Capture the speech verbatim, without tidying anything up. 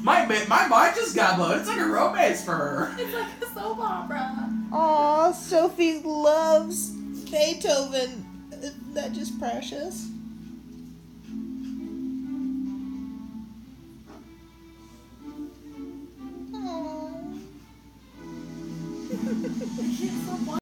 My my mind just got blown. It's like a romance for her. It's like a soap opera. Aw, Sophie loves Beethoven. Isn't that just precious? Aww.